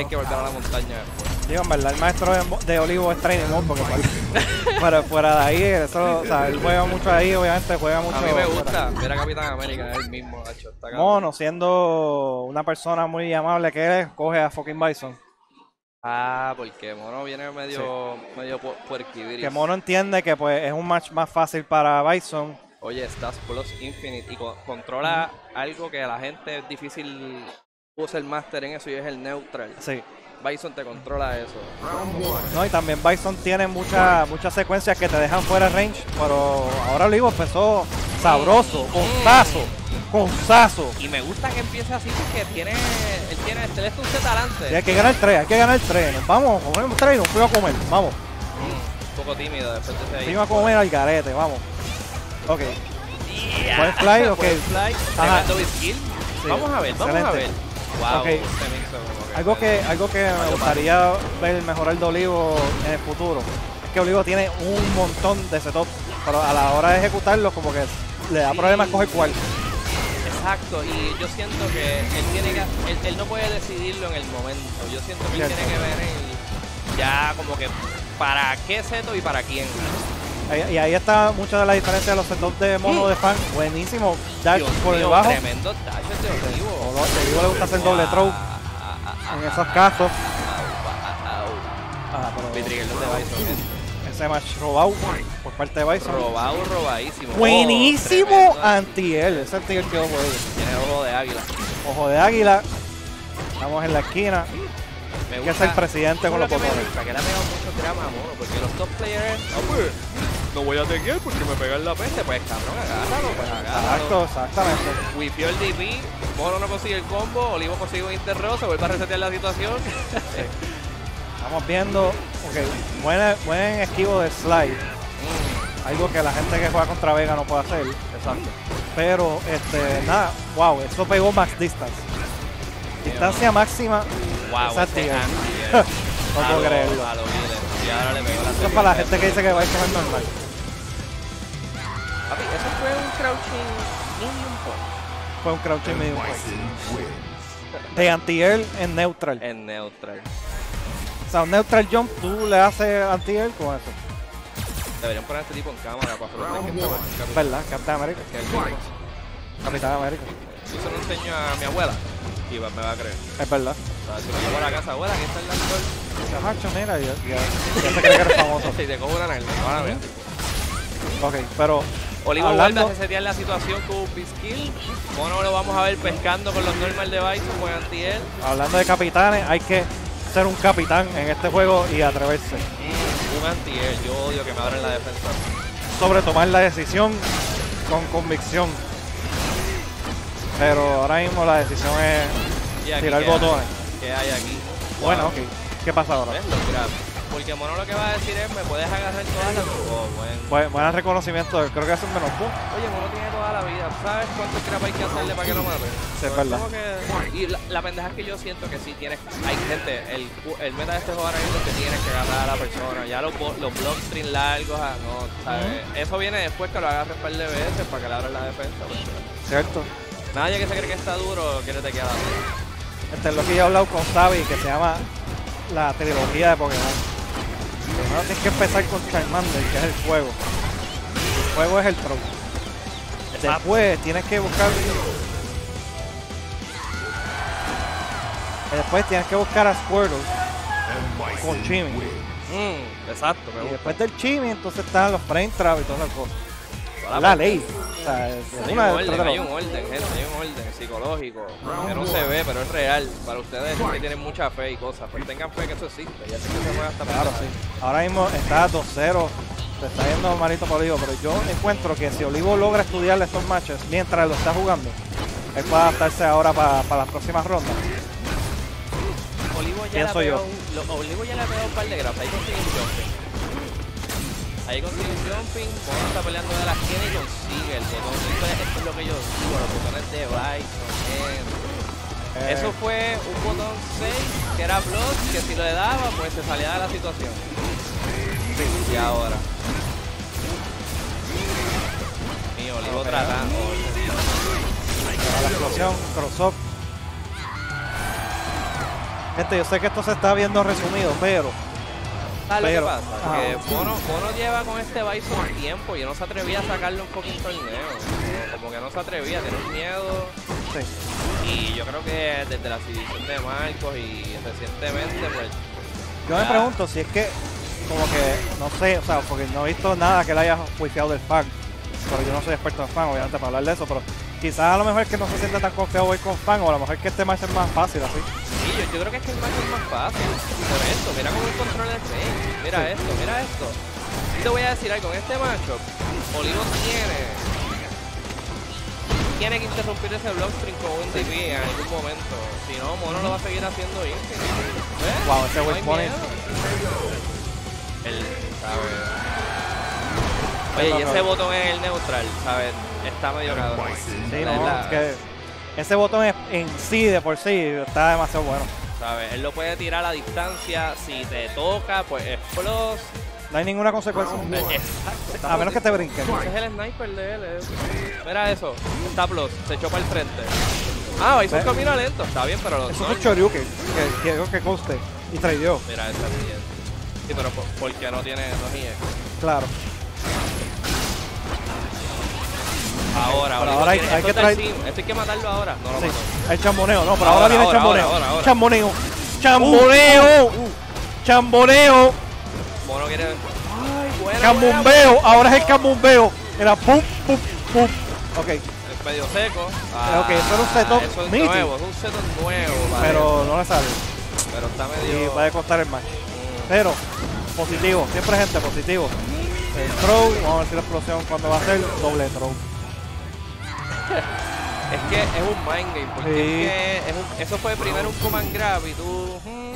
hay que volver a la montaña después. Digo, en verdad, el maestro de Olivo es Training Mode, porque pero fuera de ahí, eso, o sea, él juega mucho ahí, obviamente juega mucho. A mí me gusta ver a Capitán América, es el mismo, Nacho. Está cabrón. Mono, siendo una persona muy amable que es, coge a fucking Bison. Ah, porque Mono viene medio puerquiviris. Que Mono entiende que pues es un match más fácil para Bison. Oye, estás Plus Infinite y controla algo que a la gente es difícil usa el Master en eso y es el neutral. Sí. Bison te controla eso. No, y también Bison tiene muchas secuencias que te dejan fuera de range, pero ahora Olivo empezó sabroso, con sazo. Y me gusta que empiece así porque él tiene este un set adelante. Y hay que ganar 3, Nos vamos, comemos 3 y nos fuimos a comer, vamos. Un poco tímido después de ese ahí. Fuimos a comer al garete, vamos. Ok. Yeah. Buen fly, ok. Buen fly, tremendo skill. Sí, Vamos a ver. excelente. Wow, Okay. Algo que me gustaría ver mejorar de Olivo en el futuro es que Olivo tiene un montón de setups, pero a la hora de ejecutarlos como que le da problemas coger cuál. Exacto, y yo siento que él no puede decidirlo en el momento. Yo siento que él tiene que ver ya como que para qué seto y para quién. Y ahí está mucha de la diferencia de los setups de Mono de fan. Buenísimo dash Dios por mío, debajo. Tremendo dash de Olivo. A Olivo le gusta hacer doble throw en esos casos. Vitrigel de Bison. Ese match robado por parte de Bison. Robadísimo. Buenísimo anti-él. Ese anti-él quedó bueno. Tiene ojo de águila. Ojo de águila. Estamos en la esquina. Me Que gusta, es el presidente con los botones. que le ha pegado mucho drama a Mono, porque los top players, no voy a tequear porque me pegan la peste. Pues cabrón, agárralo, pues agárralo. Exacto, exactamente. Wipió el DP, Mono no consigue el combo, Olivo consigue un interro, se vuelve a resetear la situación. Estamos viendo, buen esquivo de slide. Algo que la gente que juega contra Vega no puede hacer. Exacto. Pero, nada, wow, eso pegó max distance. Distancia máxima. Wow, Exacto. ese No puedo creerlo. A lo Miller. Y ahora le pegó la Eso es para la gente que dice que va a ser normal. Papi, eso fue un crouching medium point. Fue un crouching medium point. De anti-air en neutral. En neutral. O sea, un neutral jump, tú le haces anti-air con eso. Deberían poner a este tipo en cámara para hacer un ¿Verdad? Capitán América. Capitán América. Yo se lo enseño a mi abuela y me va a creer. Es verdad. O sea, si me llevo a la casa, abuela, aquí está el lanzador. Macho, mira, ya se cree que eres famoso. Y te cojo una nalga, van a ver. Ok, pero Olivo hablando- vuelve a resetear la situación con un skill. Mono lo vamos a ver pescando con los normal de Bison con anti-él. hablando de capitanes, hay que ser un capitán en este juego y atreverse. Un anti-él, yo odio que me abran la defensa. Sobre tomar la decisión con convicción. Pero ahora mismo la decisión es Y aquí, tirar ¿qué hay? botones. ¿Qué hay aquí? Bueno, Wow. ok. ¿Qué pasa ahora? ¿Ves? Los grabs. Porque Mono lo que va a decir es, ¿me puedes agarrar todas las...? Oh, bueno. Buen reconocimiento, creo que es un menos punto. Oye, Mono tiene toda la vida. ¿Sabes cuántos grabs hay que hacerle para que lo mate? Sí, es Pues verdad. como que- Y la pendeja es que yo siento que sí tienes... Hay gente, el meta de este juego ahora mismo es que tienes que agarrar a la persona. Ya los blockstream largos, no, ¿sabes? Eso viene después que lo agarres un par de veces para que le abras la defensa. Porque ¿Cierto? nadie que se cree que está duro quiere te quedar. Este es lo que yo he hablado con Sabi, que se llama la trilogía de Pokémon. Primero tienes que empezar con Charmander, que es el fuego. El fuego es el throw. Después tienes que buscar... Después tienes que buscar a Squirtle con Chimi. Exacto, me Y gusta. después del Chimi, entonces están los frame trap y todas esas cosas. Toda Es la ley. O sea, es Hay una un detrás orden, de hay la un orden, gente, hay un orden psicológico que no se ve, pero es real. Para ustedes que tienen mucha fe y cosas, pues tengan fe que eso existe. Ya sé que se mueve hasta Claro, sí. Ahora mismo está 2-0, se está yendo malito por Olivo, pero yo encuentro que si Olivo logra estudiar estos matches mientras lo está jugando, él puede adaptarse ahora para las próximas rondas. Olivo ya Pienso le ha yo. pegado Olivo ya le ha pegado un par de grabs. Ahí consigue un jumping. Ahí consigue un jumping. Mono está peleando de la esquina y consigue el botón. Esto es lo que yo digo, los botones de Bison. Eso fue un botón 6 que era block, que si lo le daba, pues se salía de la situación. Y ahora. Mi Olivo tratando. A la explosión, cross up. Gente, yo sé que esto se está viendo resumido, pero ¿Sabes lo que pasa? ajá. Que Mono lleva con este Bison tiempo y no se atrevía a sacarle un poquito torneo. Como que no se atrevía, tenía un miedo. sí. Y yo creo que desde la exhibición de Marcos y recientemente, pues. Yo me pregunto si es que, como que, no sé, o sea, porque no he visto nada que le haya juiciado del fan. Pero yo no soy experto en fan, obviamente, para hablar de eso, pero quizás a lo mejor es que no se sienta tan confiado hoy con fan, o a lo mejor es que este match es más fácil así. Sí, yo creo que es que el match es más fácil. Por esto, mira cómo el control el range. Mira Sí. esto, mira esto. Y te voy a decir algo, en este matchup, Olivo tiene que interrumpir ese blockstream con un DP en algún momento. Si no, Mono lo va a seguir haciendo infinite. ¿Ves? Wow, ese No Wave hay Bunny. miedo. Él, ¿sabes? Oye, y ese botón en el neutral, ¿sabes? Está medio cabrón. Sí, no, es que ese botón en sí, de por sí, está demasiado bueno. ¿Sabes? Él lo puede tirar a distancia. Si te toca, pues explos. No hay ninguna consecuencia. Exacto. A menos que te brinquen. Ese es el sniper de él. Mira eso. Está plus. Se echó para el frente. Ah, hizo un camino lento. Está bien, pero los Eso es un Choryuken, que quiero que conste. Y tradeó. Mira, esa es bien. Sí, pero porque no tiene no es Claro. Ahora, Pero ahora hay que traer. Esto hay que matarlo ahora. No lo Sí, mató. el chamboneo, no, pero Ahora, ahora viene el ahora, chamboneo. ahora. Chamboneo. Chamboneo. Chamboneo. Mono quiere. Ay, buena. Cambumbeo. Ahora es el cambumbeo. Era pum, pum, pum. Ok. Es medio seco. Ok, eso era un setup eso es nítido. nuevo, es un setup nuevo. Vale. Pero no le sale. Pero está Y medio. va a costar el match. Pero, positivo. Siempre gente, positivo. El throw, vamos a ver si la explosión cuando va a ser doble throw. Es que es un mind game, porque Sí. es que eso fue primero un command grab y tú.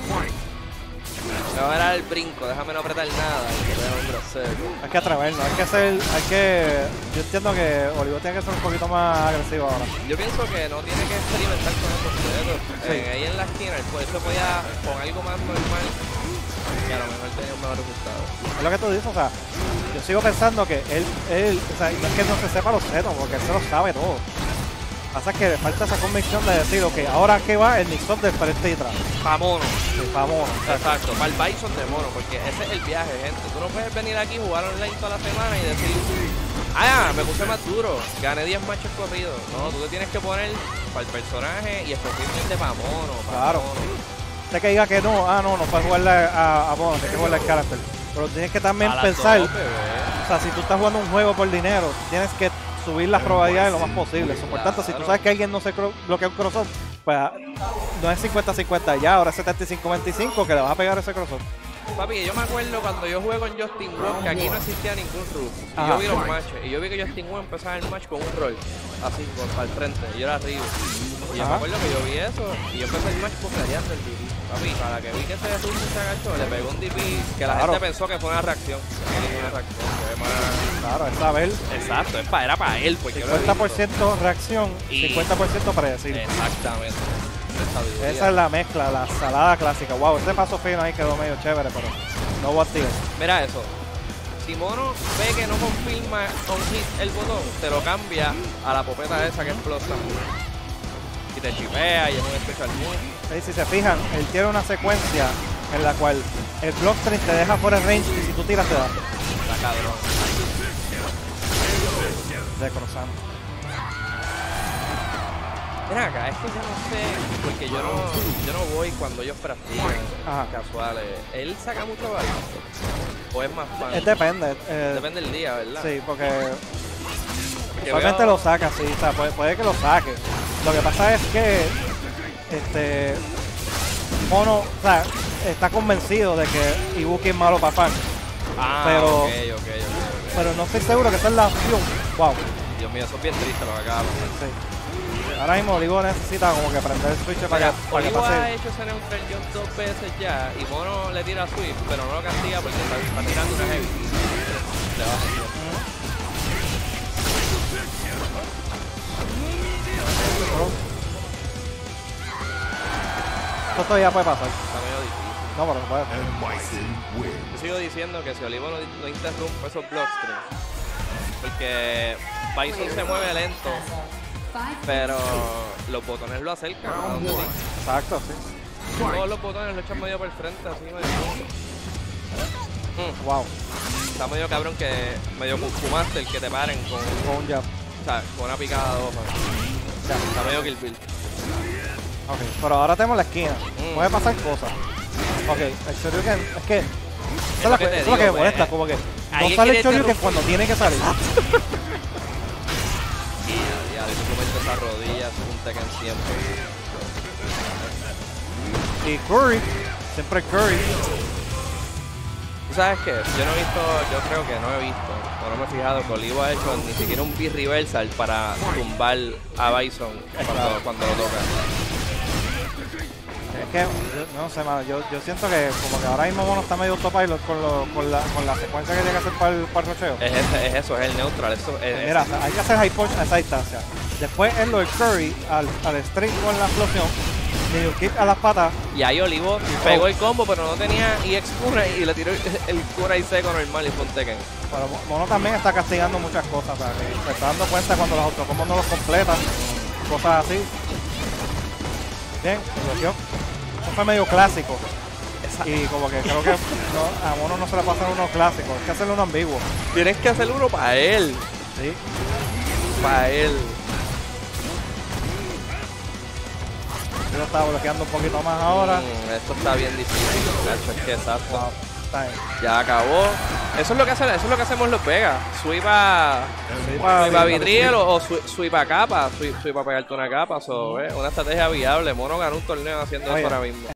Me va a dar el brinco, déjame no apretar nada. Y te veo un grosero. Hay que atrevernos, yo entiendo que Olivo tiene que ser un poquito más agresivo ahora. Yo pienso que no tiene que experimentar con esos dedos. Sí. Ahí en la esquina, pues eso podía con algo más normal y a lo mejor tenía un mejor resultado. Es lo que tú dices, o sea, yo sigo pensando que él o sea, no es que no se sepa los setos, porque él se lo sabe todo. Pasa que le falta esa convicción de decir, ok, ahora que va el mix-up del frente y atrás. Pa' mono. Vamos, Exacto, para el Bison de mono, porque ese es el viaje, gente. Tú no puedes venir aquí, jugar online toda la semana y decir, me puse más duro, gané 10 matches corridos. No, tú te tienes que poner para el personaje y específicamente para mono. Claro. Sé que diga que no, no puedes jugarle a Mono, tienes que jugarle al carácter. Pero tienes que también pensar, o sea, si tú estás jugando un juego por dinero, tienes que subir las probabilidades lo más posible. Por tanto, si tú sabes que alguien no se bloquea un crossover, pues no es 50-50 ya, ahora es 75-25 que le vas a pegar ese crossover. Papi, yo me acuerdo cuando yo jugué con Justin Wong, que aquí no existía ningún root. Y Ajá. yo vi los matches, y yo vi que Justin Wong empezaba el match con un roll, así, para el frente, y yo era arriba. Y yo me Ajá. acuerdo que yo vi eso, y yo empecé el match bucareando el DP. Papi, para que vi que ese root se agachó, le pegó un DP que la Claro. gente pensó que fue una reacción. No fue ninguna reacción, fue más... Claro, es saber Exacto, era para él, porque yo lo he 50% reacción, Y- 50% predecible. Exactamente. Esa es la mezcla, la salada clásica. Wow, ese paso fino ahí quedó medio chévere, pero no what deal. Mira eso. Si Mono ve que no confirma on hit el botón, te lo cambia a la popeta esa que explota. Y te chipea y es un special move. Ahí, si se fijan, él tiene una secuencia en la cual el blockstream te deja fuera de range y si tú tiras te da. Está cabrón. De cruzando. Mira acá, es que yo no sé, porque yo no voy cuando ellos practican Ajá. casuales. ¿Él saca mucho balance? ¿O es más fan? Depende. Depende del día, ¿verdad? Sí, porque Que usualmente veo- lo saca, sí, o sea, puede que lo saque. Lo que pasa es que Mono, o sea, está convencido de que Ibuki es malo para fan, Ah, pero- ok. pero no estoy seguro que esa es la opción. Wow, Dios mío, eso es bien triste lo que acaba de pasar. sí. Ahora mismo Olivo necesita como que prender el switch para que Olivo ha pase. hecho ese neutral jump 2 veces ya y Mono le tira sweep, pero no lo castiga porque está tirando una heavy. Le va a hacer. Esto todavía puede pasar. Está medio difícil. No, pero no puede. Yo sigo diciendo que si Olivo no interrumpe esos blockstreams, porque Bison se mueve lento, pero los botones lo acercan a donde sí. Exacto, sí. Todos los botones lo echan medio por el frente, así medio. Wow. Está medio cabrón que medio fumaste el que te paren con un jab. O sea, con una picada de hoja. Ya. Está medio Kill Bill. Ok, pero ahora tenemos la esquina. Puede pasar cosas. Ok, el Shoryuken, es que... Eso es lo que me molesta, como que no sale el Shoryuken cuando tiene que salir. Ya, tú metes esa rodilla, es un Tekken siempre. Y Curry, siempre Curry. ¿Tú sabes qué? Yo no he visto, yo creo que no he visto, o no me he fijado que Olivo ha hecho ni siquiera un B-reversal para tumbar a Bison cuando lo toca. Es que, no sé, mano, yo siento que como que ahora mismo Mono está medio autopilot con la secuencia que tiene que hacer para el rocheo. Es eso, es el neutral. Eso, mira, hay que hacer high punch a esa distancia. Después es lo de Curry al string con la explosión, medio kick a las patas. Y ahí Olivo pegó el combo, pero no tenía EX Cura y le tiró el Cura y seco normal y fue un Tekken. Pero Mono también está castigando muchas cosas, o sea, que se está dando cuenta cuando los autocombos no los completan, cosas así. Bien, bloqueó. Eso fue medio clásico. Y como que creo que a Mono no se le pasa uno clásico, hay que hacerle uno ambiguo. Tienes que hacer uno para él. Sí. Para él. Yo lo estaba bloqueando un poquito más ahora. Esto está bien difícil, Nacho, es que exacto. Wow, ya acabó. Eso es lo que hacemos los Vegas. Sweep a Vidriel o sweep a capa. Sweep a pegarte una capa. Una estrategia viable. Mono ganó un torneo haciendo eso ahora mismo.